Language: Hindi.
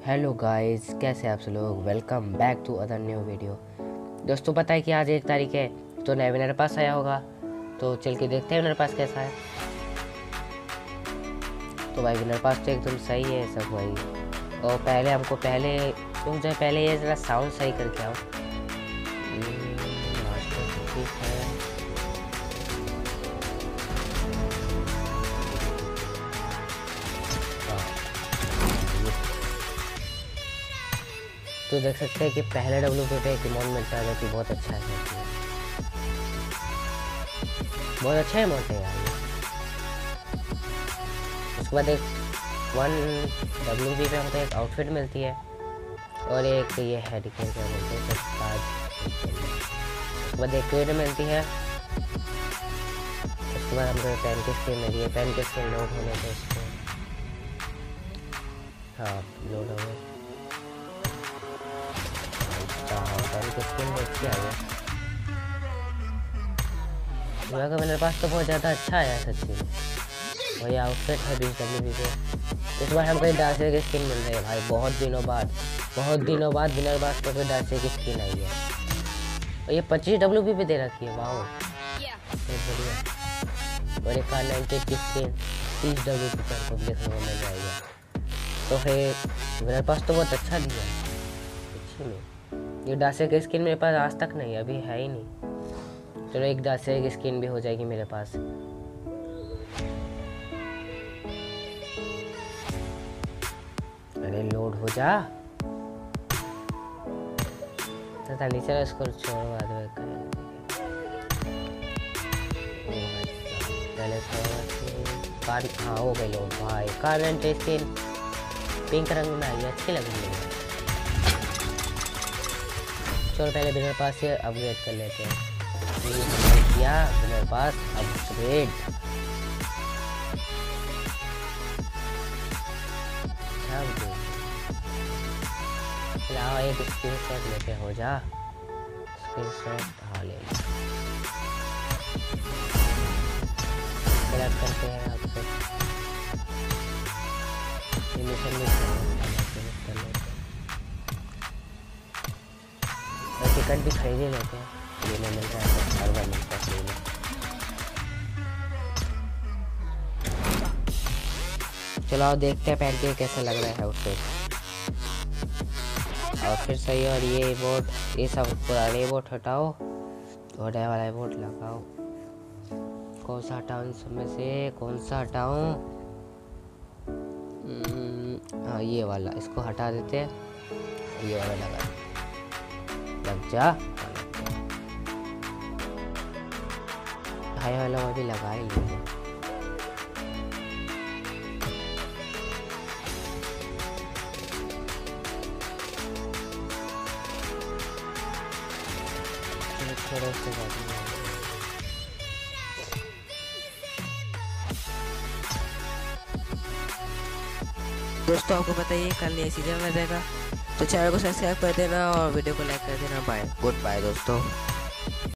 हेलो गाइस, कैसे आप सब लोग। Welcome back to other new video. दोस्तों, पता है कि आज 1 तारीख है तो नया मेरे पास आया होगा, तो चल के देखते हैं मेरे पास कैसा है। तो भाई मेरे पास तो एकदम सही है सब भाई। और पहले हमको पहले ये ज़रा साउंड सही करके आओ। मास्टर ठीक है। तो देख सकते हैं कि पहले WP पे एक इमोट मिलता है जो कि बहुत अच्छा है, बहुत अच्छा इमोट है यार। उसके बाद एक 1 WP पे हमको एक आउटफिट मिलती है और एक ये हेड क्या बोलते हैं उसके बाद एक क्रेड मिलती है। उसके बाद हमको पेन की स्किन मिली है। पेन की स्किन लोड होने से उसको लोड हो गया। पेन की स्किन देखिए आ गया। मेरे पास तो बहुत ज़्यादा अच्छा आया सच्ची में। वही आउटफिट है 20 WP पे। इस बार हमको डार्सियर की स्किन मिल रही है भाई। बहुत दिनों बाद विनर बास पे कोई डार्सियर की स्किन आई है और ये 25 WP पे दे रखी है। वाओ, बढ़िया। और एक R98 की स्किन 30 WP पे हमको देखने को मिल जाएगा। तो फिर मेरे पास तो बहुत अच्छा दिया है अच्छी में। ये डार्सियर की स्किन मेरे पास आज तक नहीं, अभी है ही नहीं। चलो एक डार्सियर की स्किन भी हो जाएगी मेरे पास। अरे लोड हो जा। पता नहीं चला, इसको छोड़ो बाद में पहले कार। हाँ हो गई लोड भाई। कार स्किन पिंक रंग में आई, अच्छी लग रही है। चलो पहले मेरे पास से अपग्रेड कर लेते हैं। किया मेरे पास अपग्रेड। लाओ एक स्क्रीनशॉट लेके हो जा। स्क्रीनशॉट हाँ ले लो। सेलेक्ट करते हैं आपसे मिशन भी कर लेते हैं। टिकट भी खरीद ही लेते हैं। ये में मिलता है तो हर बार मिलता है। चलो आओ देखते हैं पहन के कैसा लग रहा है आउटफिट। आउटफिट सही है। और ये बोट, ये सब पुराने बोट हटाओ और नया वाला बोट लगाओ। कौन सा हटाऊं इन सब में से, कौन सा हटाऊं? हाँ ये वाला, इसको हटा देते हैं। ये वाला लग जा। हाई वाला वो भी लगा ही लेंगे। दोस्तों आपको बताइए कल नया सीजन आ जाएगा, तो चैनल को सब्सक्राइब कर देना और वीडियो को लाइक कर देना। बाय, गुड बाय दोस्तों।